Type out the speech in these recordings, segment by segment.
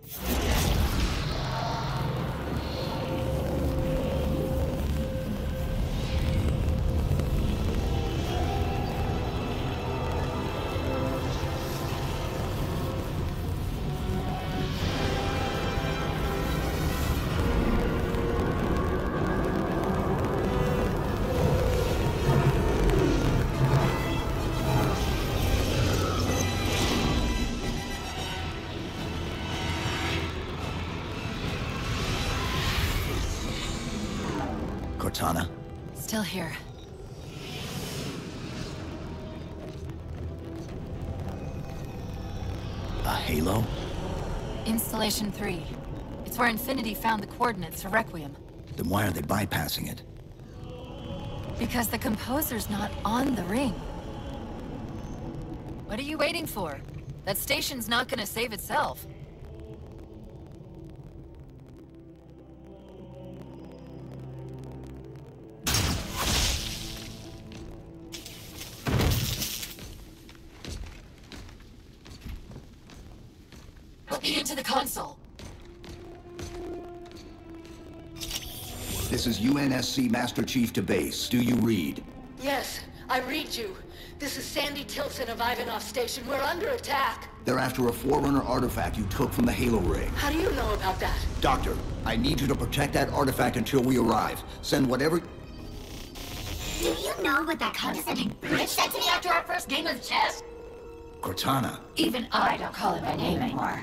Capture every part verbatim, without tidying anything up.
Cortana? Still here. A halo? Installation three. It's where Infinity found the coordinates for Requiem. Then why are they bypassing it? Because the composer's not on the ring. What are you waiting for? That station's not gonna save itself. Looking into the console. This is U N S C Master Chief to base. Do you read? Yes, I read you. This is Sandy Tilson of Ivanov Station. We're under attack. They're after a Forerunner artifact you took from the Halo ring. How do you know about that? Doctor, I need you to protect that artifact until we arrive. Send whatever... Do you know what that condescending bitch said to me after our first game of chess? Cortana. Even I don't call it by name anymore.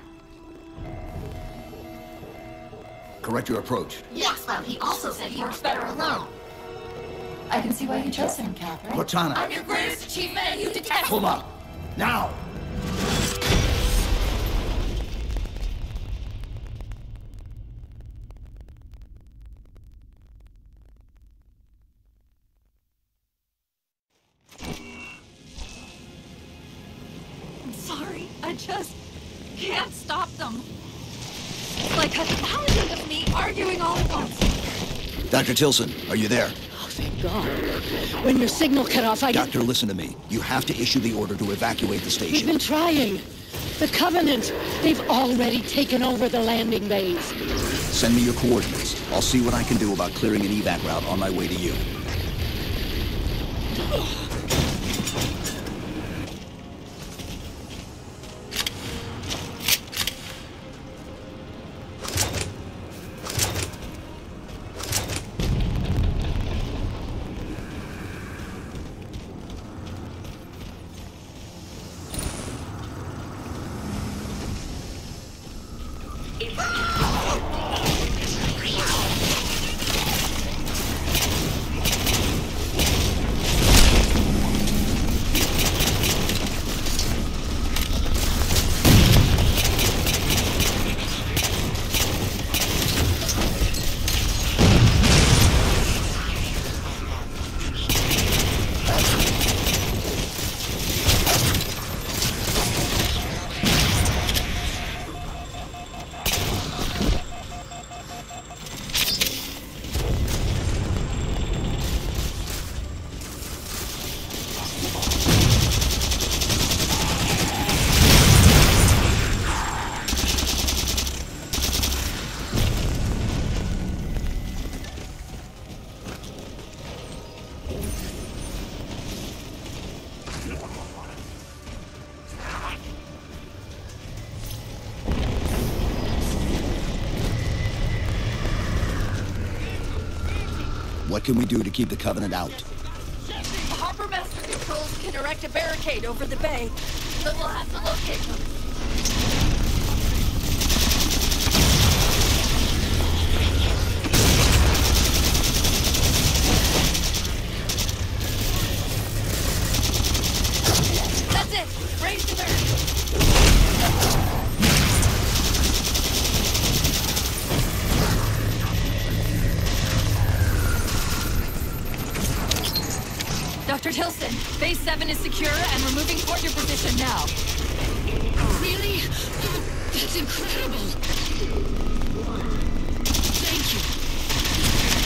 Correct your approach. Yes, well, he also said he works better alone. I can see why you chose him, Catherine. Cortana. I'm your greatest achievement and you detest- Pull up! Now! I'm sorry. I just can't stop them. It's like a thousand of me arguing all at once. Doctor Tilson, are you there? Oh, thank God. When your signal cut off, I... Doctor, listen to me. You have to issue the order to evacuate the We've station. been trying. The Covenant, they've already taken over the landing bays. Send me your coordinates. I'll see what I can do about clearing an evac route on my way to you. What can we do to keep the Covenant out? The Harbor Master Controls can erect a barricade over the bay, but we'll have to locate them. That's it! Raise the barricade! Doctor Tilson, Base seven is secure and we're moving toward your position now. Really? That's incredible. Thank you.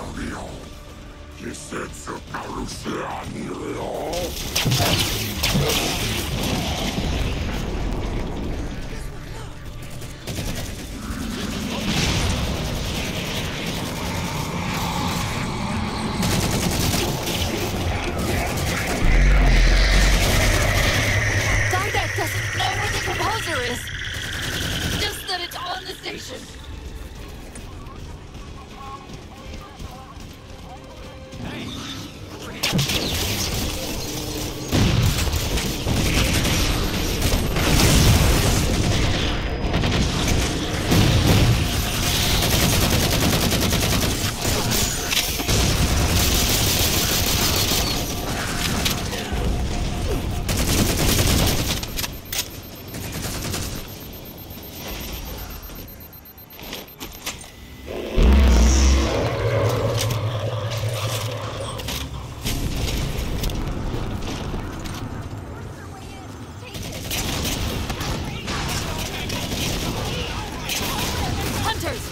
Didac doesn't know where the composer is. Just that it's on the station. Hunters!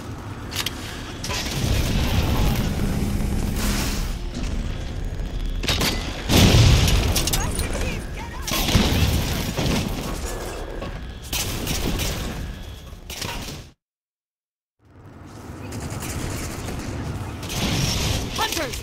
Hunters!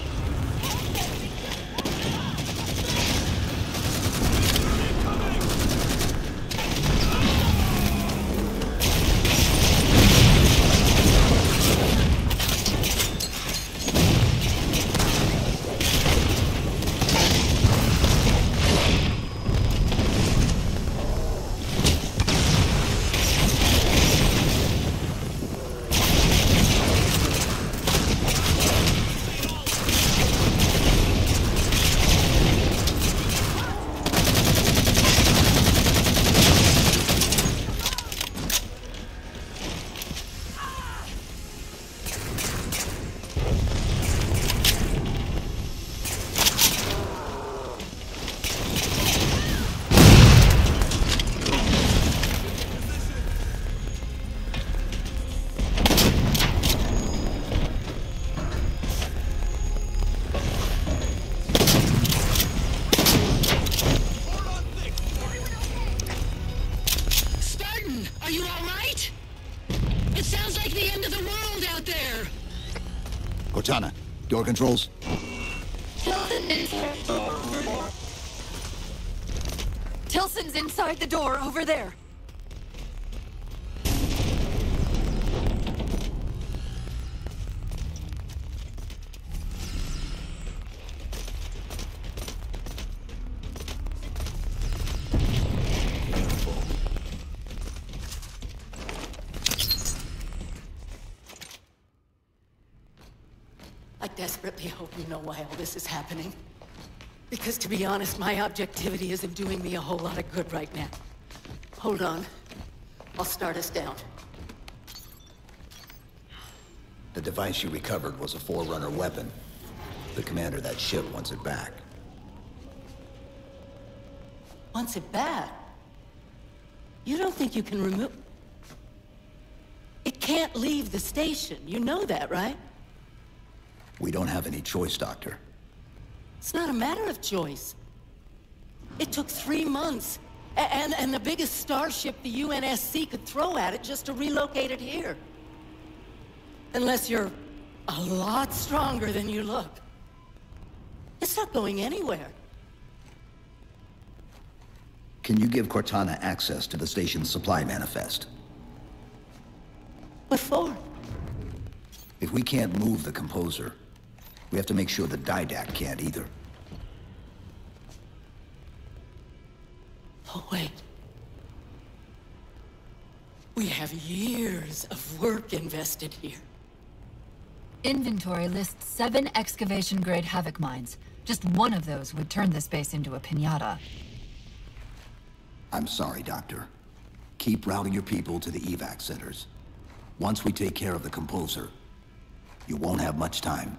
Spartan, are you all right? It sounds like the end of the world out there. Cortana, door controls. Tilson's inside the door over there. I desperately hope you know why all this is happening. Because to be honest, my objectivity isn't doing me a whole lot of good right now. Hold on. I'll start us down. The device you recovered was a Forerunner weapon. The commander of that ship wants it back. Wants it back? You don't think you can remove... It can't leave the station. You know that, right? We don't have any choice, Doctor. It's not a matter of choice. It took three months. A and, and the biggest starship the U N S C could throw at it just to relocate it here. Unless you're a lot stronger than you look. It's not going anywhere. Can you give Cortana access to the station's supply manifest? What for? If we can't move the composer, we have to make sure the Didac can't either. Oh, wait. We have years of work invested here. Inventory lists seven excavation-grade Havoc mines. Just one of those would turn this base into a piñata. I'm sorry, Doctor. Keep routing your people to the evac centers. Once we take care of the composer, you won't have much time.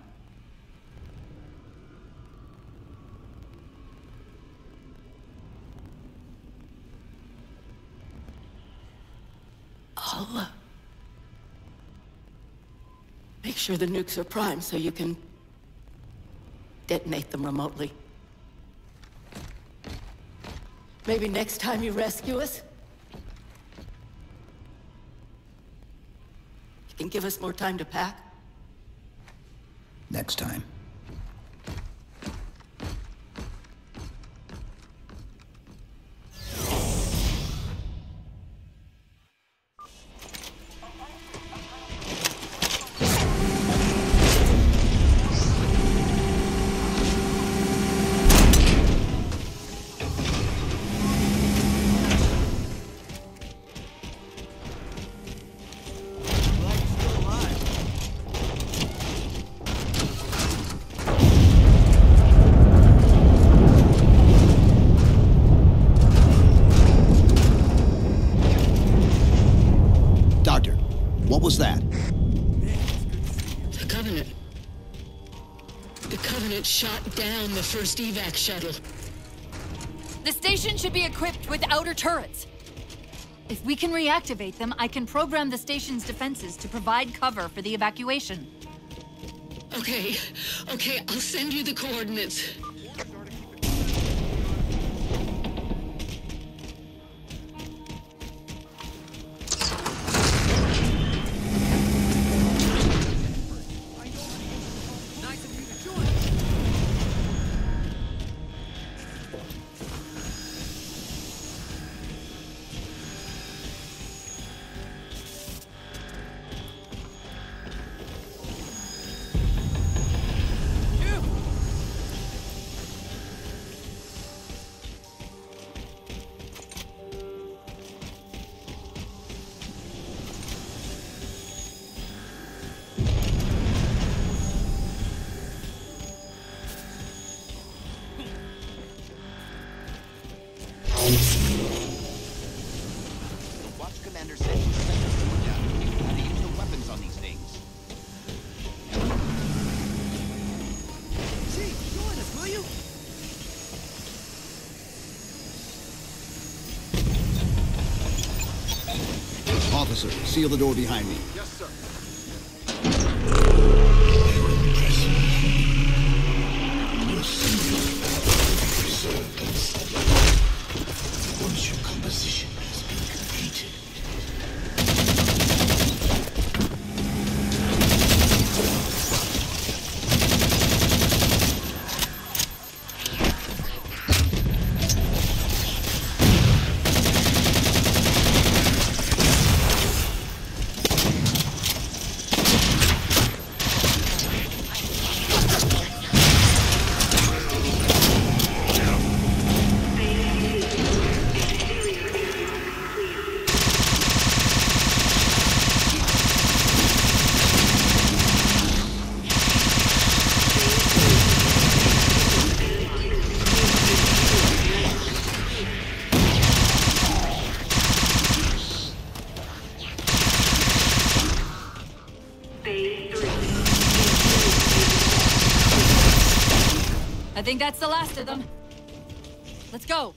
Allah. Make sure the nukes are primed so you can detonate them remotely. Maybe next time you rescue us, you can give us more time to pack. Next time. What was that? The Covenant. The Covenant shot down the first evac shuttle. The station should be equipped with outer turrets. If we can reactivate them, I can program the station's defenses to provide cover for the evacuation. Okay, okay, I'll send you the coordinates. Watch Commander said he's sent us to look out how to use the weapons on these things. Chief, join us, will you? Officer, seal the door behind me. Yes, sir. Once your composition has been completed. I think that's the last of them. Let's go.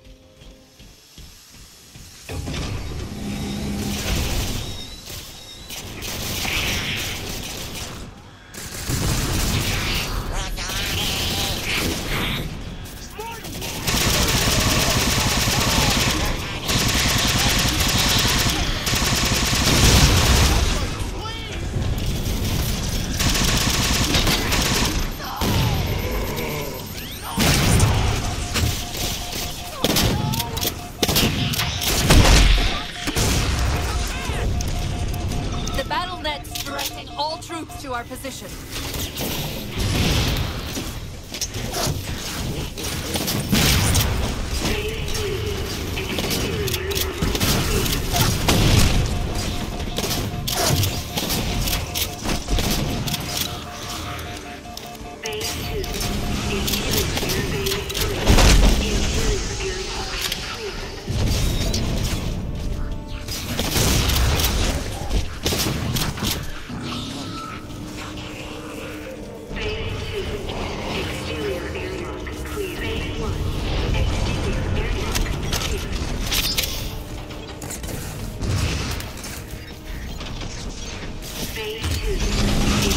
To our position. Phase two.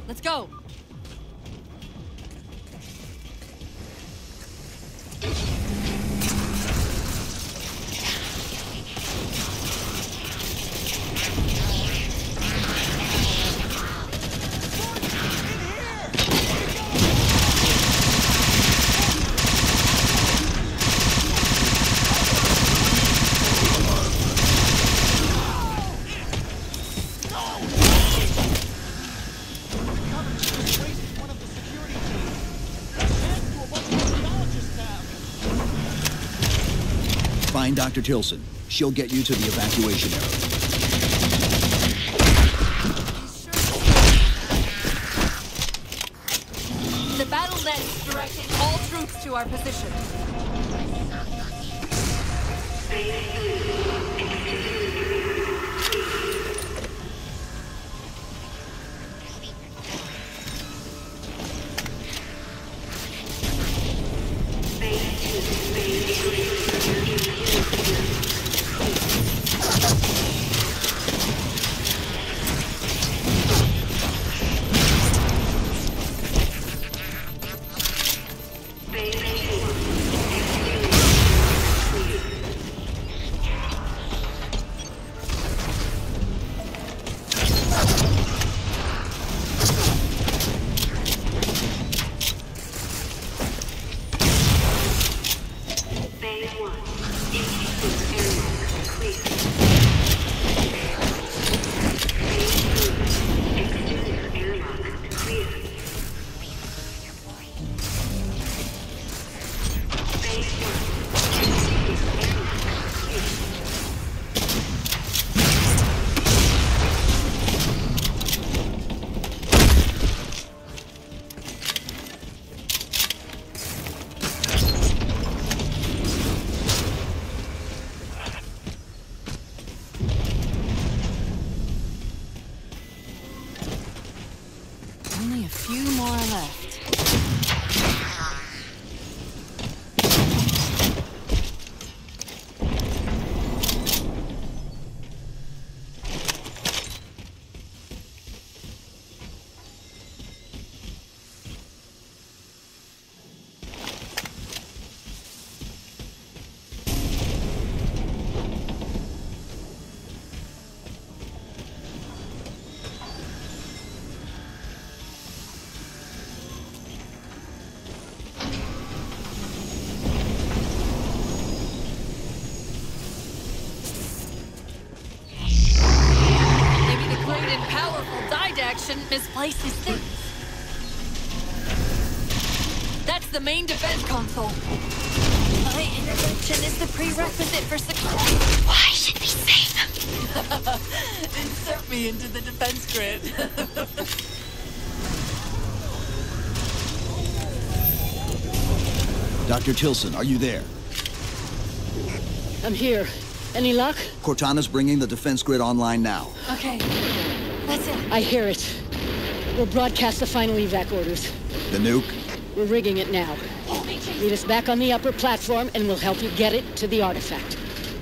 Let's go. Find Doctor Tilson. She'll get you to the evacuation area. The battle net's directing all troops to our position. Only a few more left. Shouldn't misplace his things. That's the main defense console. My intervention is the prerequisite for success. Why should we save them? Insert me into the defense grid. Doctor Tilson, are you there? I'm here. Any luck? Cortana's bringing the defense grid online now. Okay. That's it. I hear it. We'll broadcast the final evac orders. The nuke? We're rigging it now. Meet us back on the upper platform and we'll help you get it to the artifact.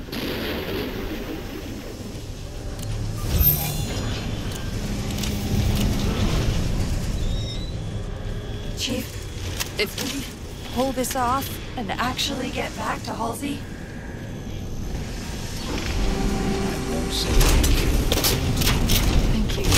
Chief, if we pull this off and actually get back to Halsey... I won't say thank you. Thank you.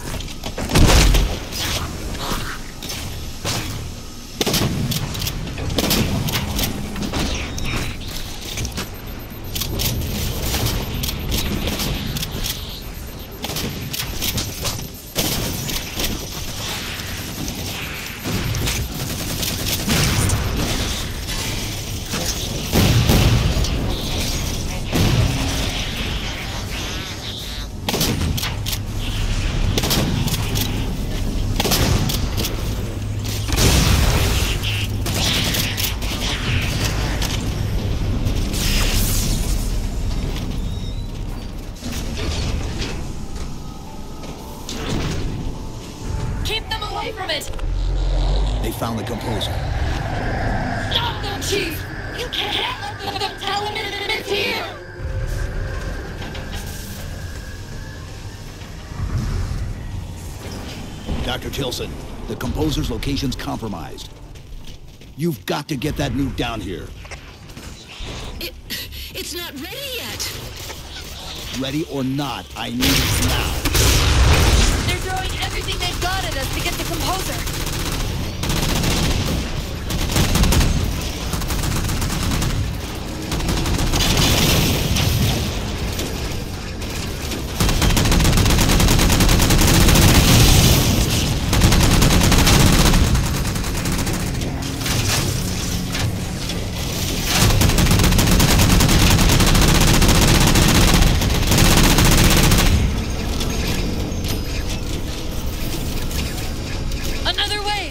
From it. They found the composer. Stop them, Chief! You can't let them tell him it's here! Doctor Tilson, the Composer's location's compromised. You've got to get that nuke down here. It... it's not ready yet. Ready or not, I need it now. They're throwing everything they've got at us to get the Composer. Another wave!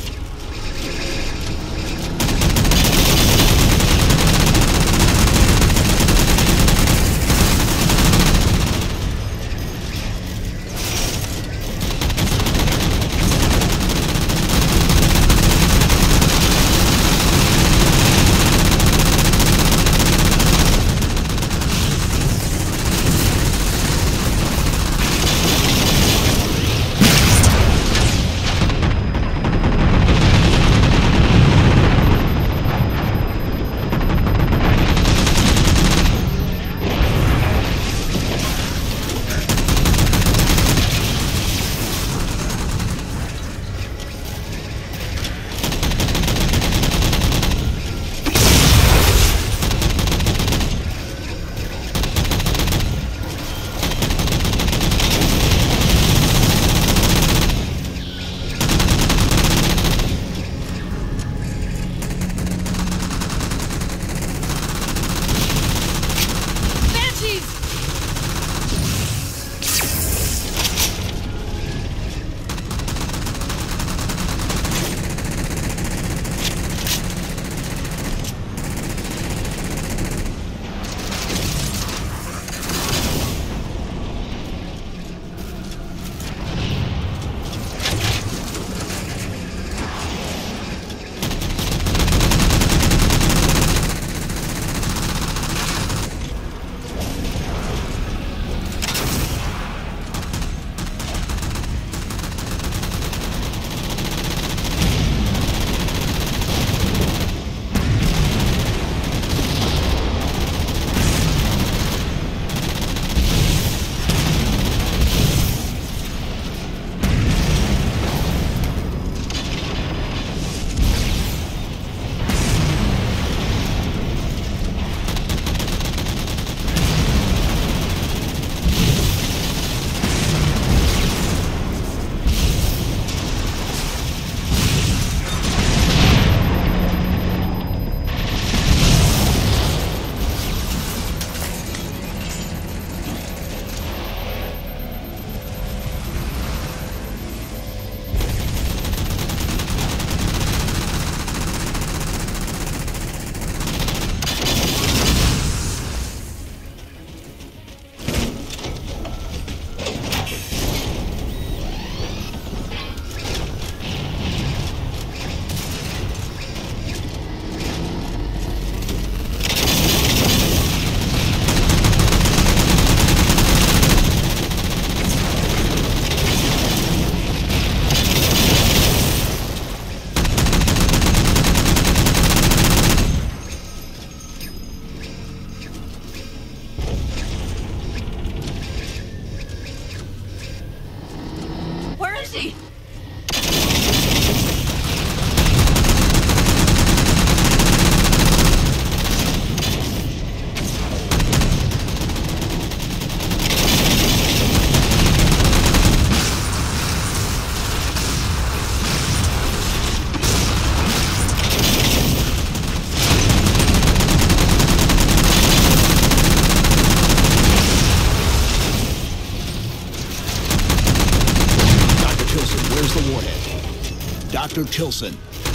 Doctor Tilson.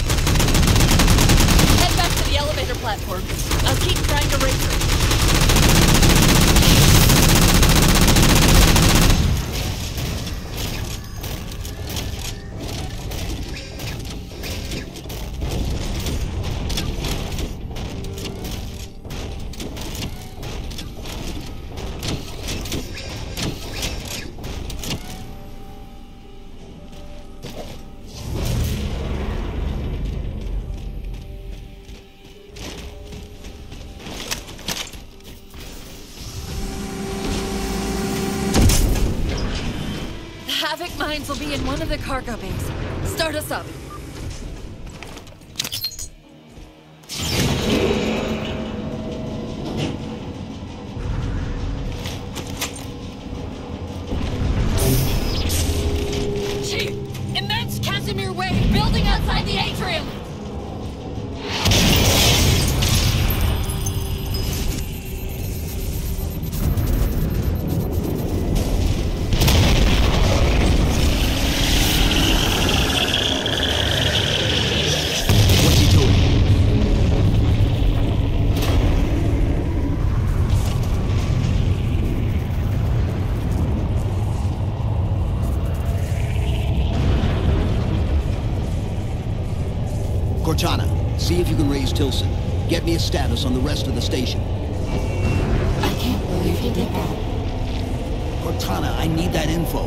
Head back to the elevator platform. I'll keep trying to raise her. signs will be in one of the cargo bays. Start us up. Chief! Immense Casimir wave building outside the atrium! Cortana, see if you can raise Tilson. Get me a status on the rest of the station. I can't believe you did that. Cortana, I need that info.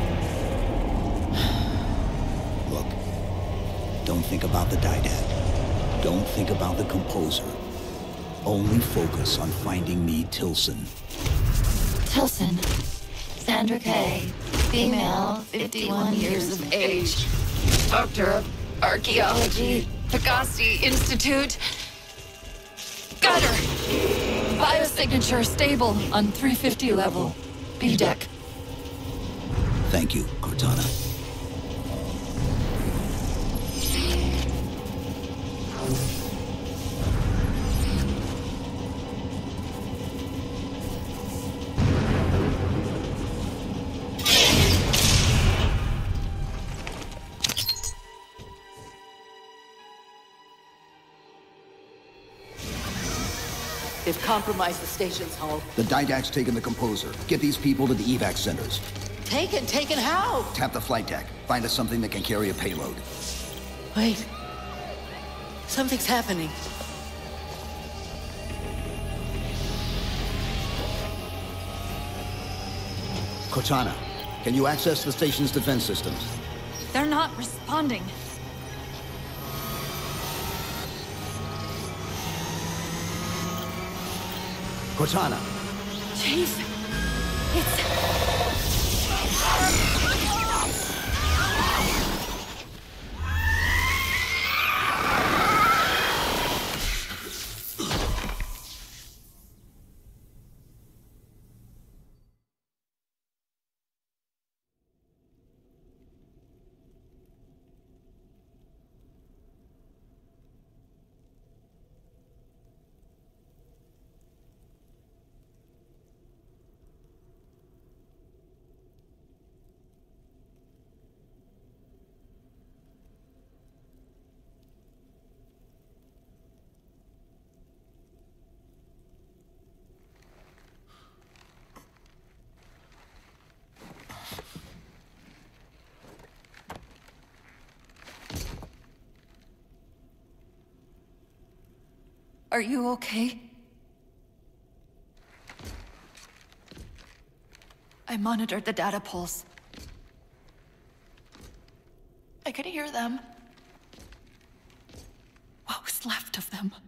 Look, don't think about the Didad. Don't think about the composer. Only focus on finding me Tilson. Tilson. Sandra Kay. Female, fifty-one years of age. Doctor of Archaeology. Pegasi Institute. Got her! Biosignature stable on three fifty level. B deck. Thank you, Cortana. They've compromised the station's hull. The Didact's taken the composer. Get these people to the evac centers. Taken? Taken how? Tap the flight deck. Find us something that can carry a payload. Wait. Something's happening. Cortana, can you access the station's defense systems? They're not responding. Cortana! Chief, it's... Are you okay? I monitored the data pulse. I could hear them. What was left of them?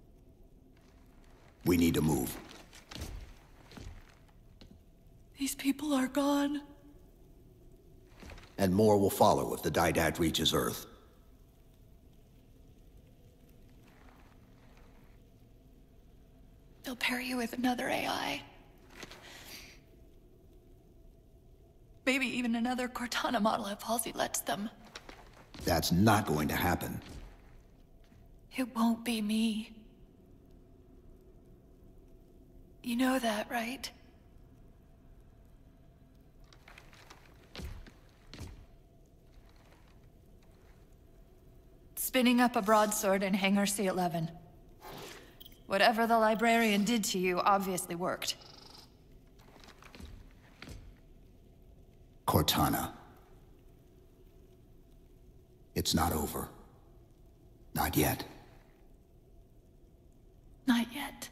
We need to move. These people are gone. And more will follow if the Didad reaches Earth. They'll pair you with another A I. Maybe even another Cortana model if Halsey lets them. That's not going to happen. It won't be me. You know that, right? Spinning up a broadsword in Hangar C eleven. Whatever the librarian did to you obviously worked. Cortana. It's not over. Not yet. Not yet.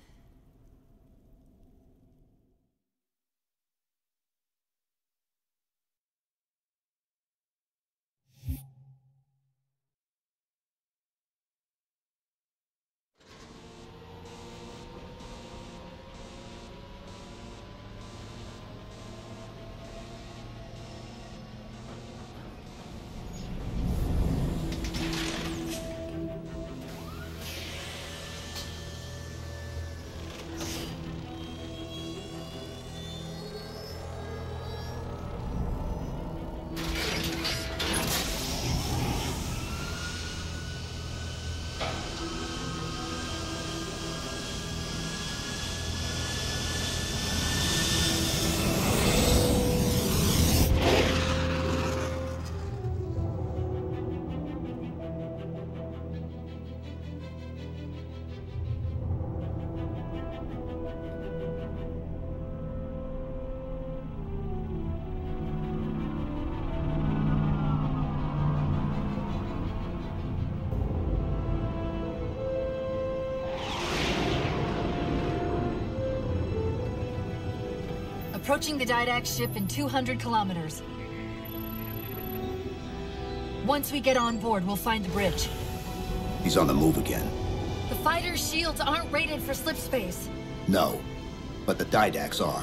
approaching the Didact ship in two hundred kilometers. Once we get on board, we'll find the bridge. He's on the move again. The fighter's shields aren't rated for slip space. No, but the Didacts are.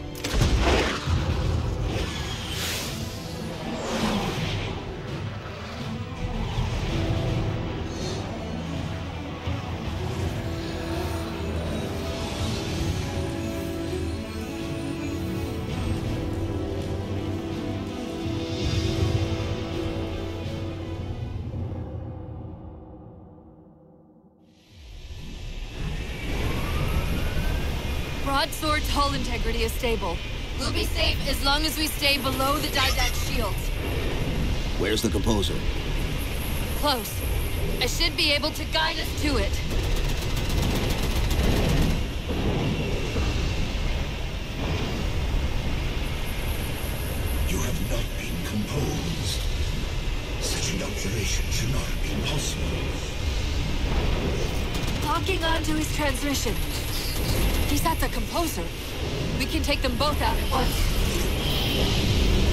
Broadsword's hull integrity is stable. We'll be safe as long as we stay below the Didact shields. Where's the Composer? Close. I should be able to guide us to it. You have not been composed. Such an observation should not have been possible. Locking onto his transmission. He's at the Composer. We can take them both out at once.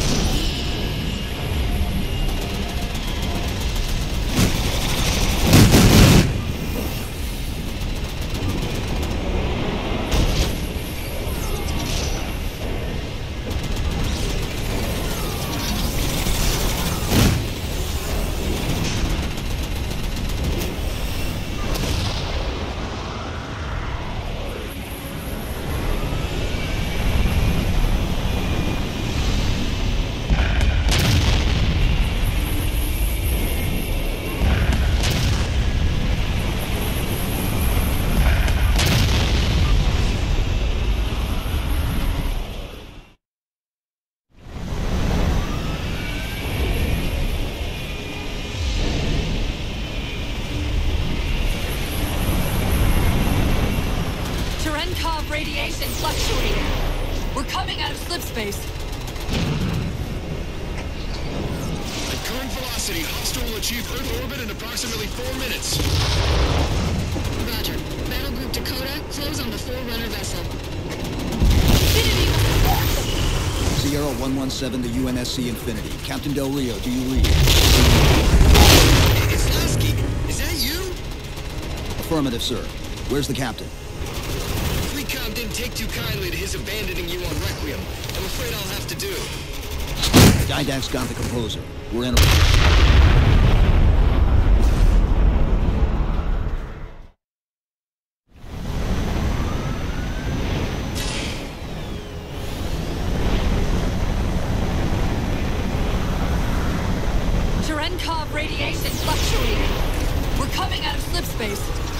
Radiation fluctuating. We're coming out of slip space. At current velocity, hostile will achieve Earth orbit in approximately four minutes. Roger. Battle Group Dakota, close on the Forerunner vessel. Sierra one one seven to U N S C Infinity. Captain Del Rio, do you read? It's Lasky. Is that you? Affirmative, sir. Where's the captain? Fleetcom didn't take too kindly to his abandoning you on Requiem. I'm afraid I'll have to do. The Didact's got the Composer. We're in a... Cherenkov radiation fluctuating. We're coming out of slip space.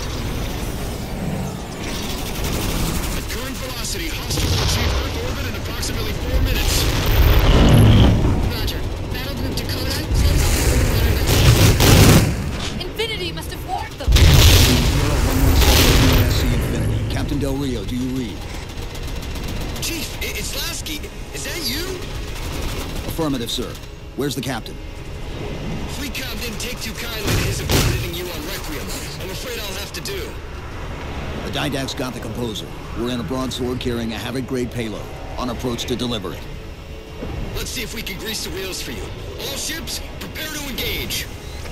At current velocity, hostile will achieve Earth orbit in approximately four minutes. Roger. Battle Group Dakota, close on the Forerunner vessel. Infinity must have warned them. Sierra one one seven U N S C Infinity. Captain Del Rio, do you read? Chief, it's Lasky. Is that you? Affirmative, sir. Where's the captain? Fleetcom didn't take too kindly to his abandoning you on Requiem. I'm afraid I'll have to do. The Didact's got the Composer. We're in a broadsword carrying a Havoc-grade payload. On approach to deliver it. Let's see if we can grease the wheels for you. All ships, prepare to engage.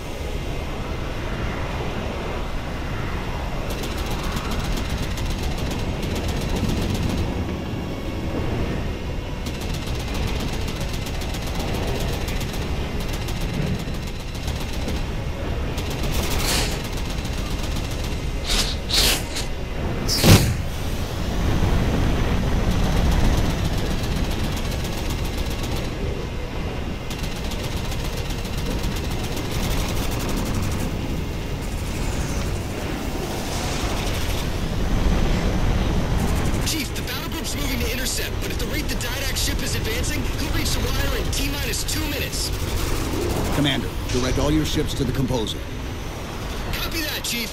But at the rate the Didact ship is advancing, he'll reach the wire in T-minus two minutes. Commander, direct all your ships to the Composer. Copy that, Chief.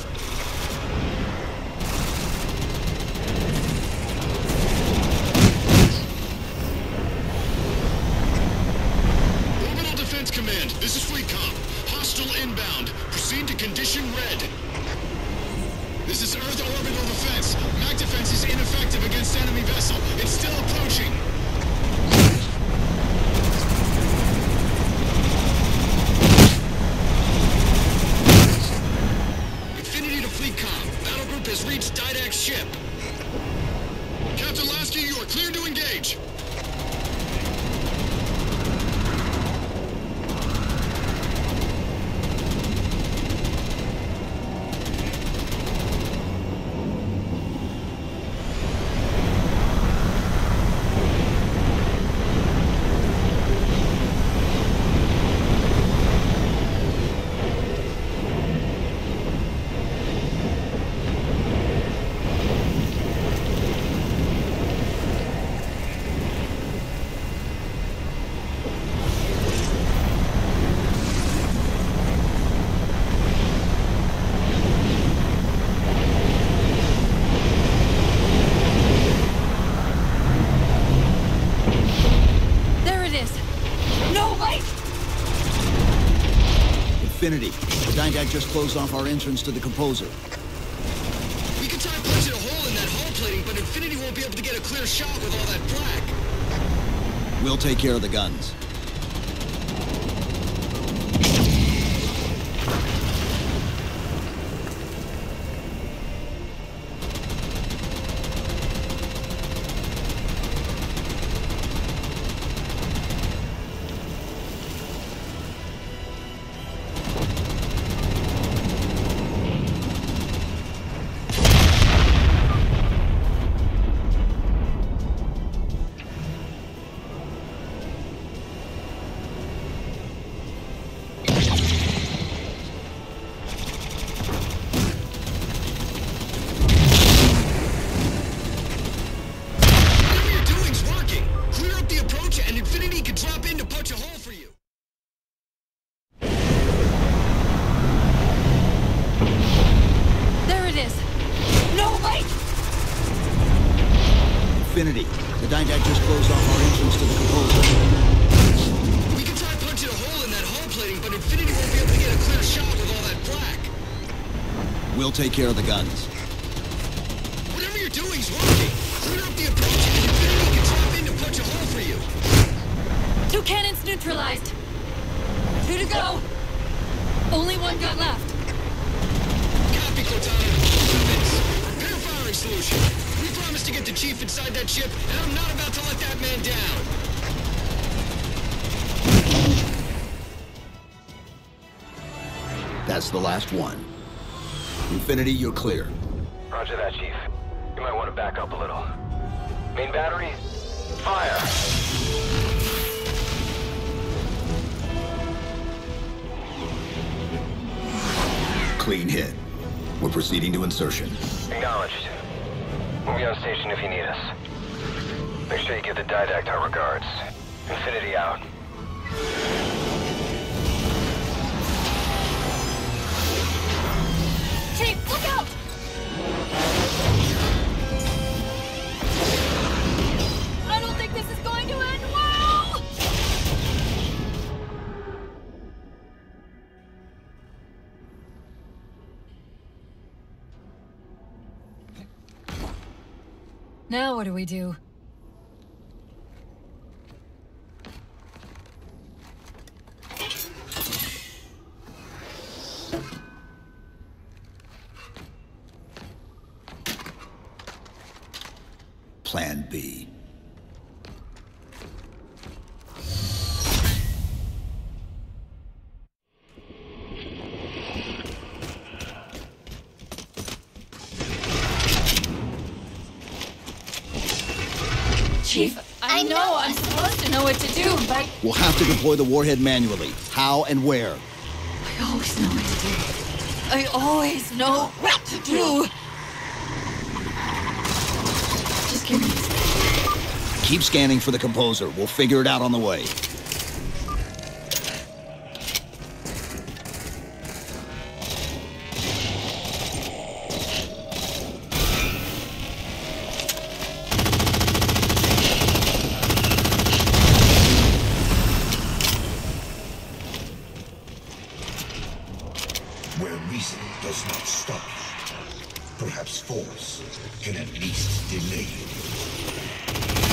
Orbital Defense Command, this is Fleetcom. Hostile inbound. Proceed to condition red. This is Earth Orbital Defense. Mag defense is ineffective against enemy vessel. It's still approaching. ship. Captain Lasky, you are clear to engage. Infinity, the Didact just closed off our entrance to the Composer. We can try punching a hole in that hull plating, but Infinity won't be able to get a clear shot with all that flak. We'll take care of the guns. Infinity, the Didact just closed off our entrance to the Composer. We can try punching a hole in that hull plating, but Infinity won't be able to get a clear shot with all that flak. We'll take care of the guns. Whatever you're doing's working. Clear up the approach, and Infinity can drop in to punch a hole for you. Two cannons neutralized. Two to go. Only one gun left. Copy, Cortana. Vince, prepare firing solution. We promised to get the Chief inside that ship, and I'm not about to let that man down. That's the last one. Infinity, you're clear. Roger that, Chief. You might want to back up a little. Main battery, fire! Clean hit. We're proceeding to insertion. Acknowledged. We'll be on station if you need us. Make sure you give the Didact our regards. Infinity out. Chief, look out! I don't think this is going to end well! Now what do we do? Plan B. Chief, I, I know, know I'm supposed to know what to do, but... We'll have to deploy the warhead manually. How and where? I always know what to do. I always know what to do. Just give me a second. Keep scanning for the Composer. We'll figure it out on the way. Where reason does not stop, perhaps force can at least delay you.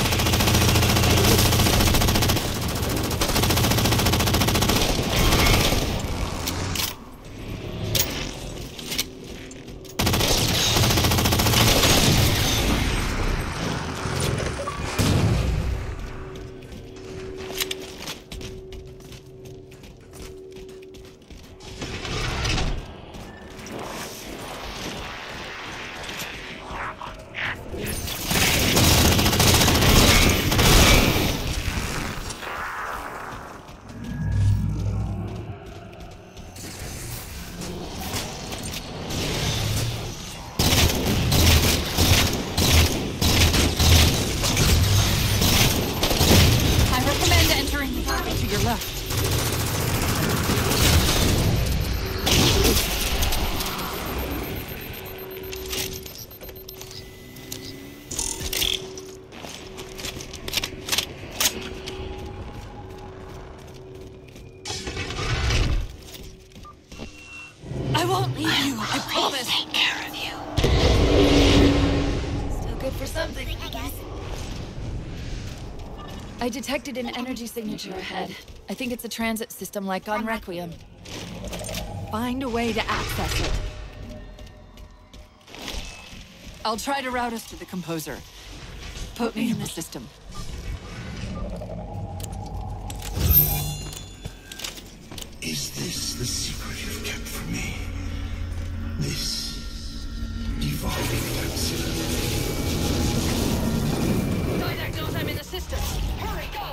won't leave you, I promise. Take care of you. Still good for something. I guess. I detected an energy signature ahead. I think it's a transit system like on Requiem. Find a way to access it. I'll try to route us to the Composer. Put me in the system. Is this the secret you've kept from me? This evolving capsule? Didact knows I'm in the system. Hurry, go!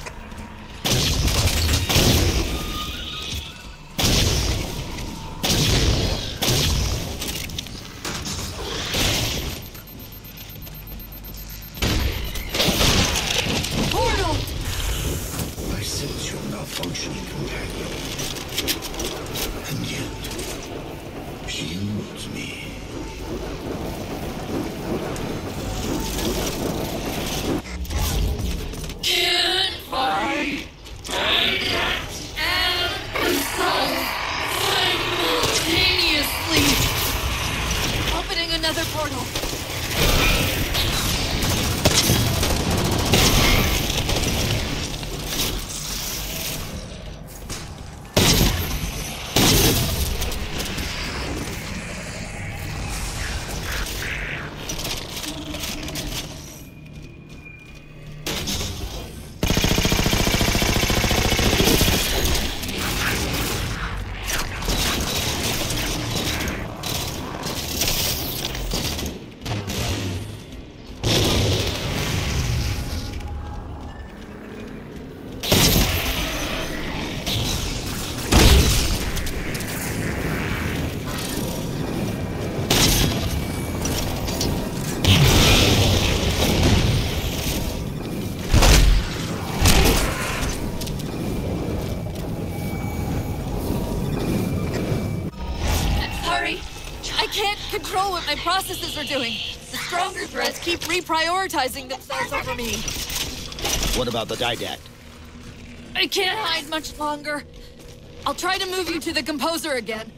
I sense your malfunctioning companion. And yet, shields me. Can't find Didact and Console simultaneously. Opening another portal. I can't control what my processes are doing. The stronger threats keep reprioritizing themselves over me. What about the Didact? I can't hide much longer. I'll try to move you to the Composer again.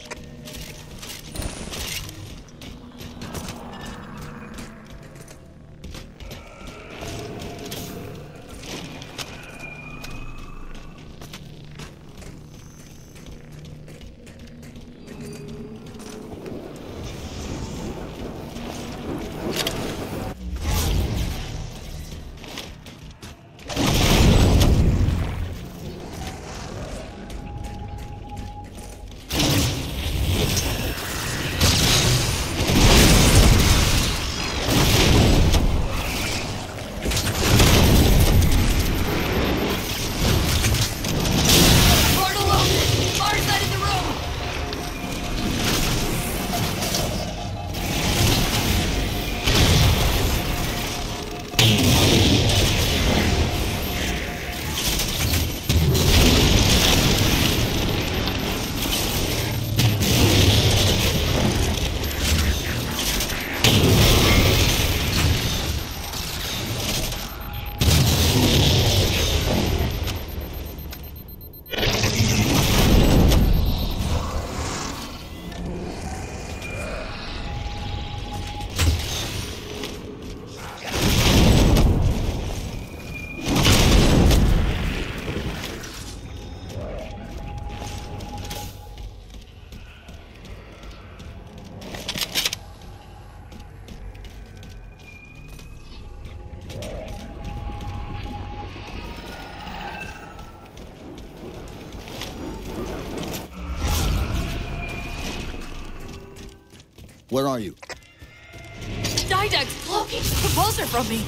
Where are you? Didact's blocking the Composer from me.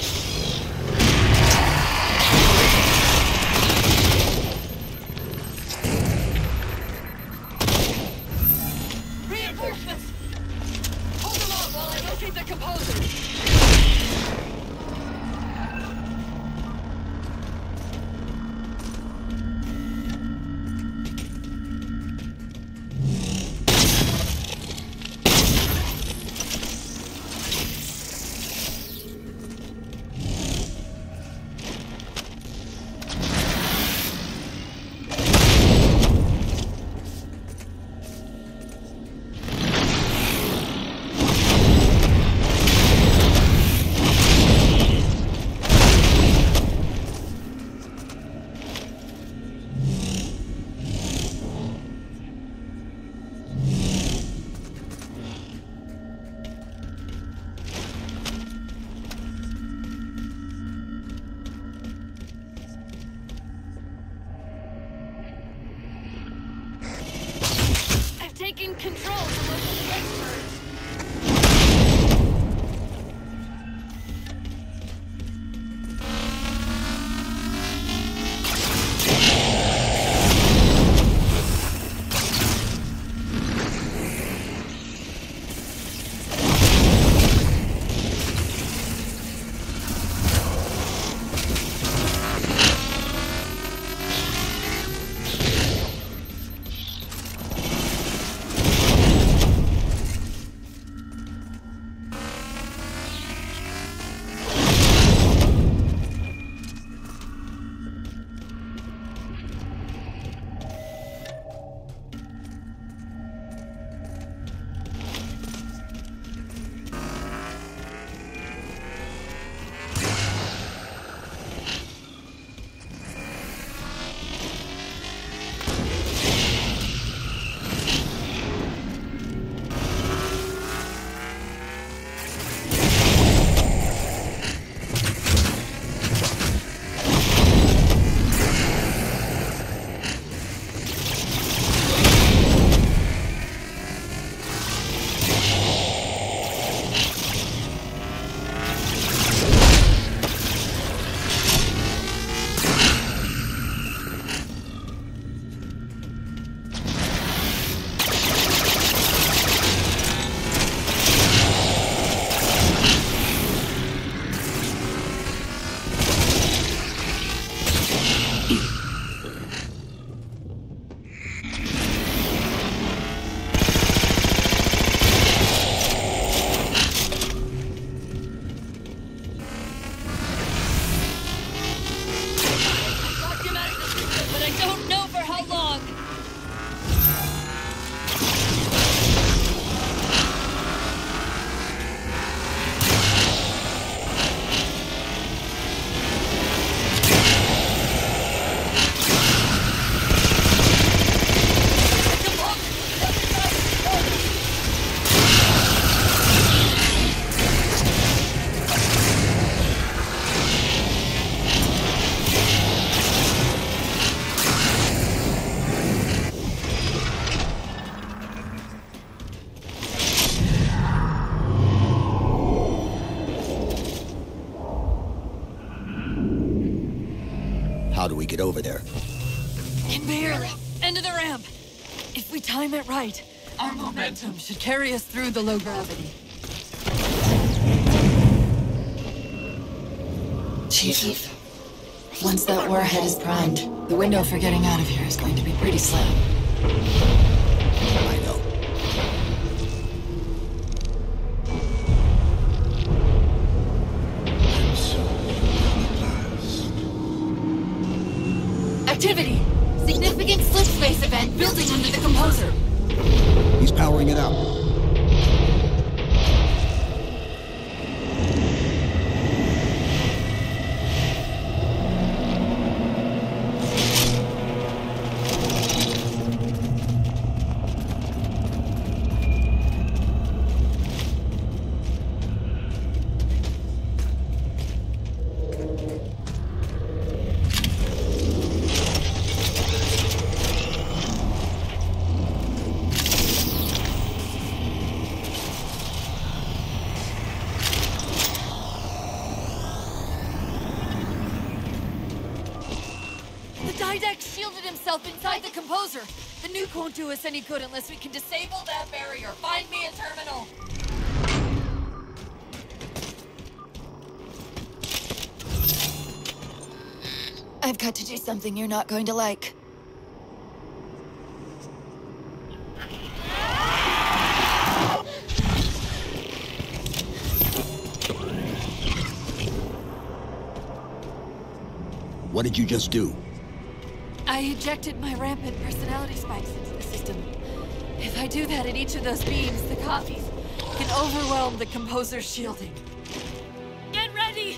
Reinforcements! Hold them off while I locate the Composer. in control of the local experts. How do we get over there? Barely. End of the ramp. If we time it right, our momentum should carry us through the low gravity. Chief, once that warhead is primed, the window for getting out of here is going to be pretty slim. I know. Activity! Significant slip space event building under the composer. He's powering it up. Didex shielded himself inside the composer. The nuke won't do us any good unless we can disable that barrier. Find me a terminal. I've got to do something you're not going to like. What did you just do? I ejected my rampant personality spikes into the system. If I do that at each of those beams, the copies can overwhelm the composer's shielding. Get ready!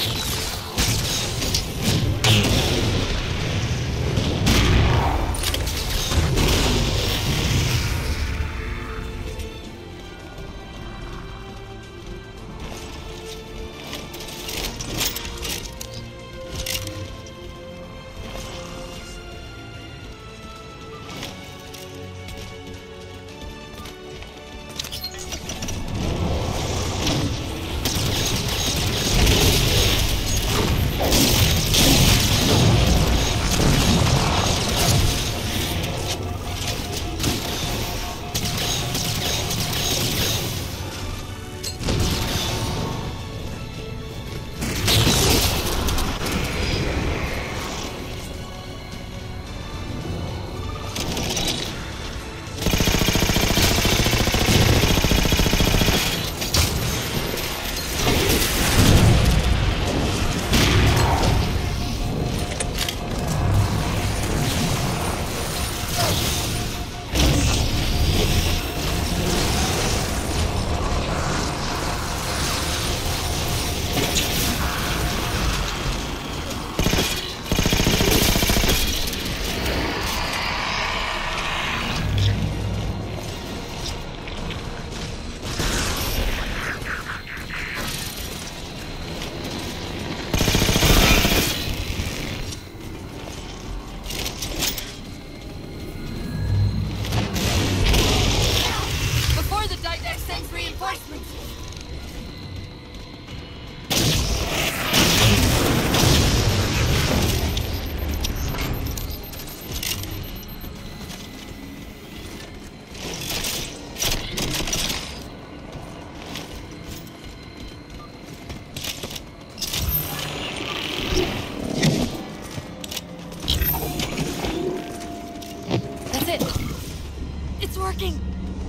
working!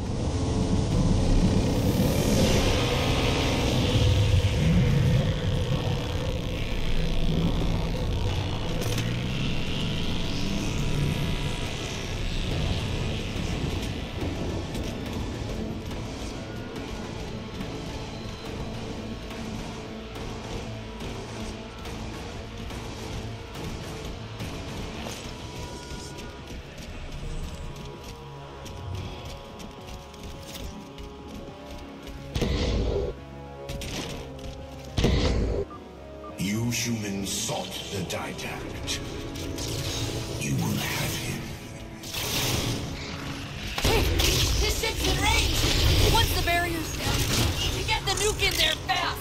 You humans sought the Didact. You will have him. Hey! This ship's in range! Once the barrier's down, we need to get the nuke in there fast!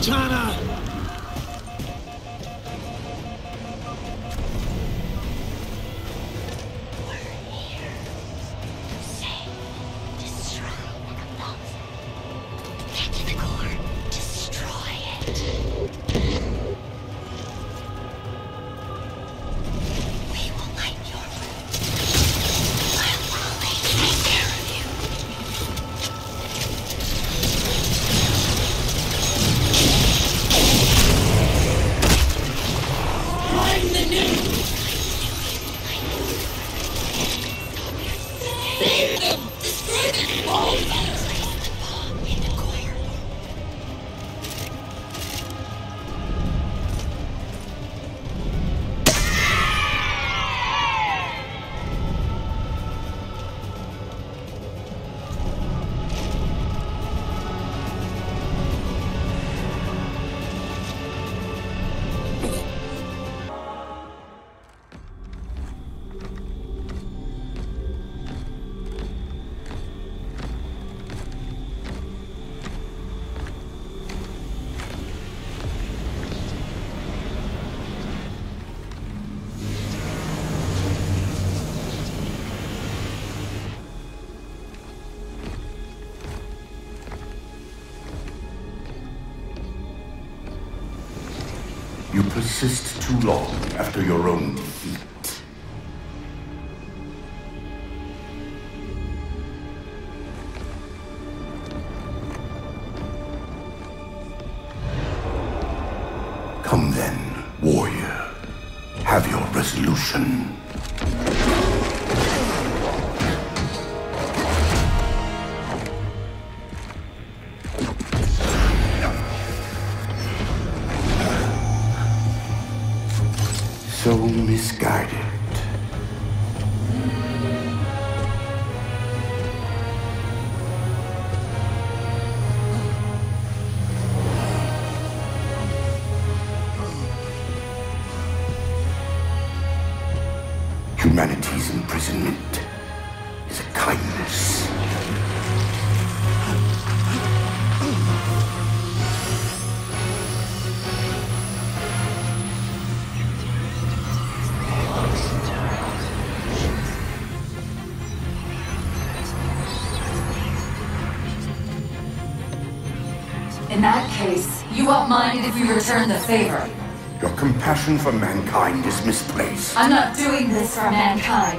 Cortana! You persist too long after your own defeat. Come then, warrior. Have your resolution. So misguided. Humanity's imprisonment is a kindness. In that case, you won't mind if we return the favor. Your compassion for mankind is misplaced. I'm not doing this for mankind.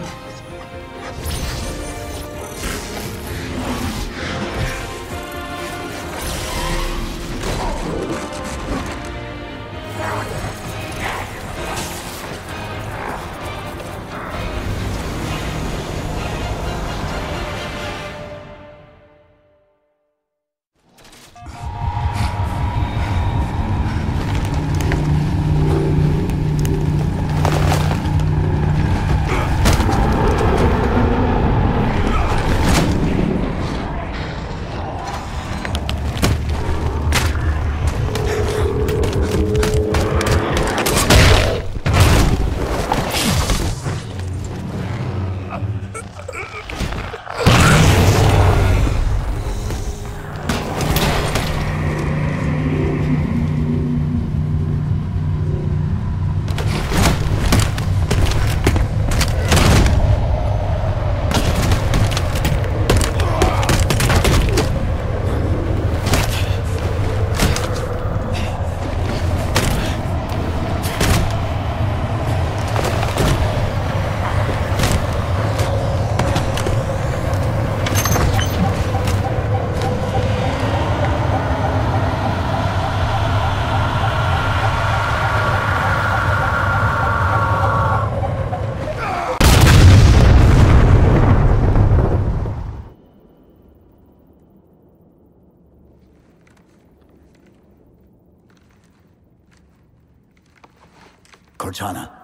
Cortana.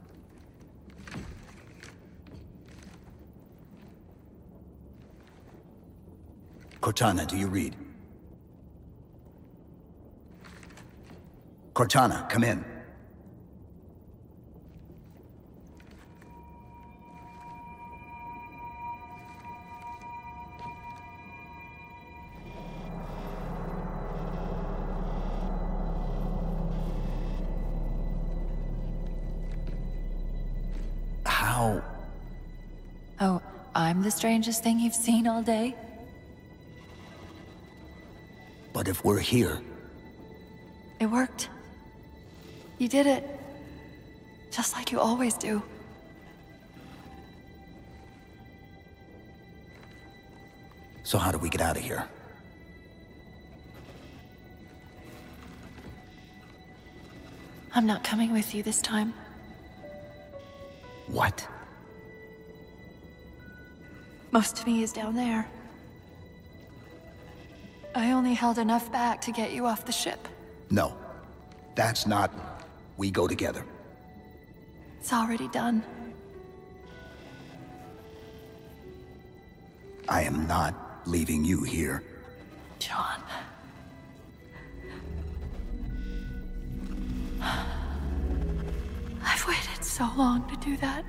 Cortana, do you read? Cortana, come in. Now... Oh, I'm the strangest thing you've seen all day? But if we're here... It worked. You did it. Just like you always do. So how do we get out of here? I'm not coming with you this time. What? Most of me is down there. I only held enough back to get you off the ship. No. That's not... We go together. It's already done. I am not leaving you here. John. I've waited so long to do that.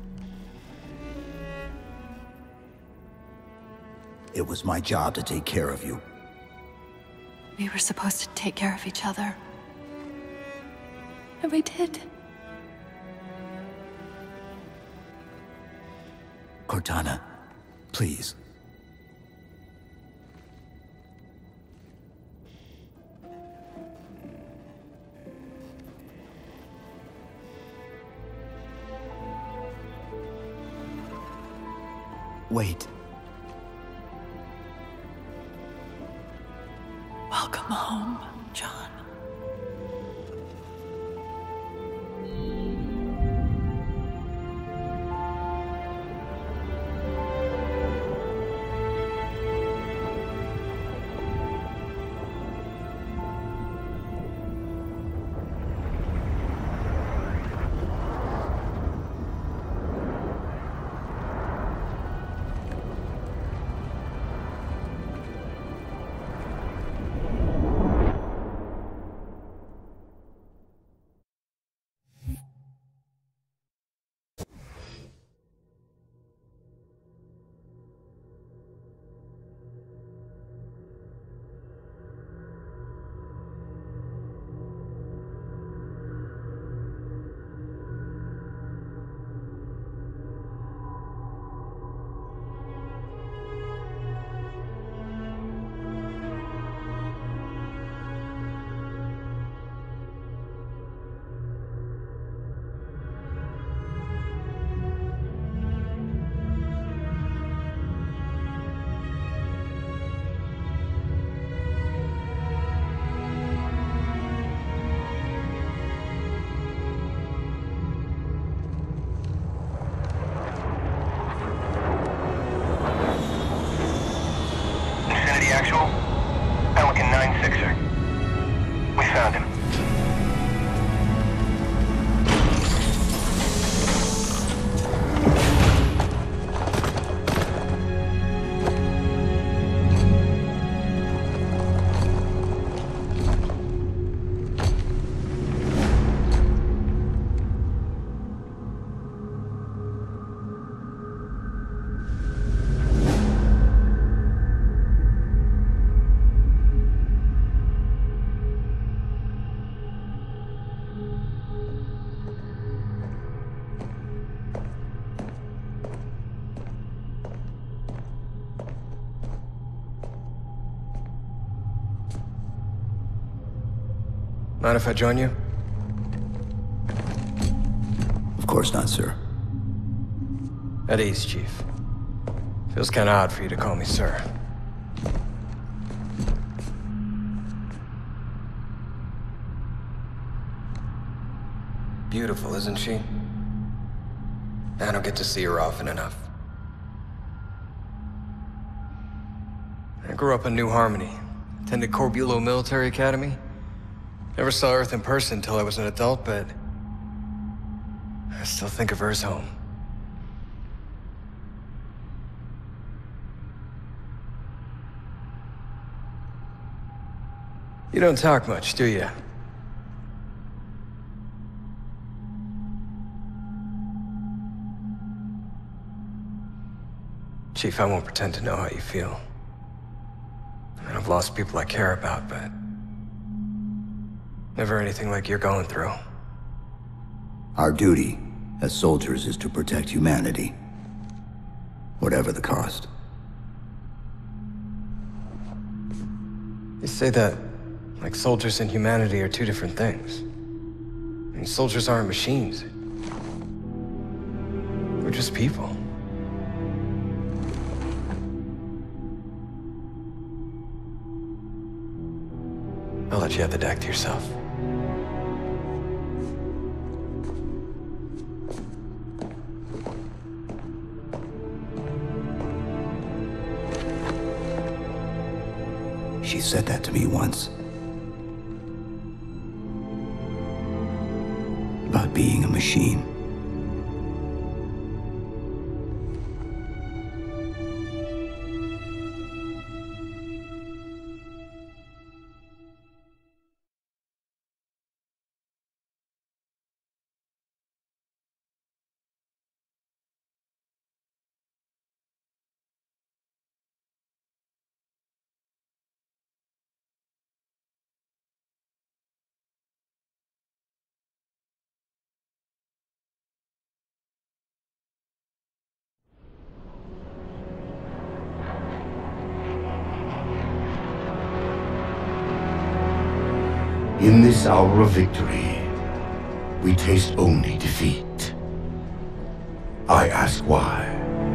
It was my job to take care of you. We were supposed to take care of each other. And we did. Cortana, please. Wait. Welcome home, John. Actual, Pelican nine sixer. We found him. Mind if I join you? Of course not, sir. At ease, Chief. Feels kinda odd for you to call me sir. Beautiful, isn't she? I don't get to see her often enough. I grew up in New Harmony. Attended Corbulo Military Academy. Never saw Earth in person until I was an adult, but I still think of her as home. You don't talk much, do you? Chief, I won't pretend to know how you feel. I mean, I've lost people I care about, but never anything like you're going through. Our duty as soldiers is to protect humanity. Whatever the cost. You say that like soldiers and humanity are two different things. I mean, soldiers aren't machines. We're just people. I'll let you have the deck to yourself. She said that to me once. About being a machine. In this hour of victory, we taste only defeat. I ask why.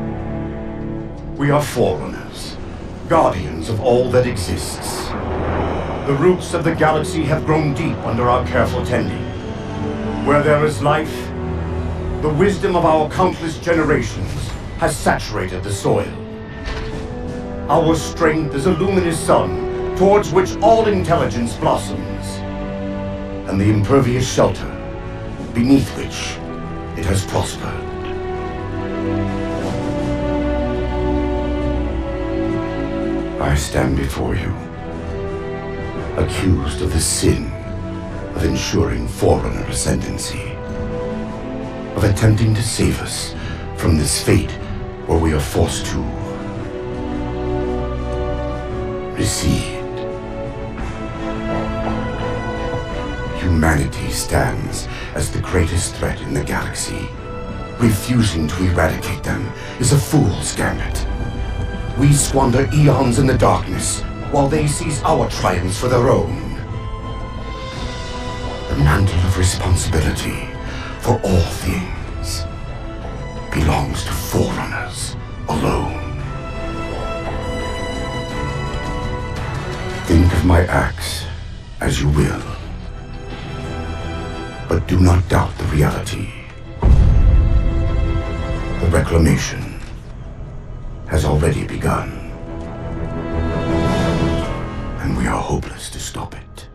We are Forerunners, guardians of all that exists. The roots of the galaxy have grown deep under our careful tending. Where there is life, the wisdom of our countless generations has saturated the soil. Our strength is a luminous sun towards which all intelligence blossoms, and the impervious shelter beneath which it has prospered. I stand before you, accused of the sin of ensuring Forerunner ascendancy, of attempting to save us from this fate where we are forced to recede. Humanity stands as the greatest threat in the galaxy. Refusing to eradicate them is a fool's gambit. We squander eons in the darkness, while they seize our triumphs for their own. The mantle of responsibility for all things belongs to Forerunners alone. Think of my acts as you will, but do not doubt the reality. The reclamation has already begun, and we are hopeless to stop it.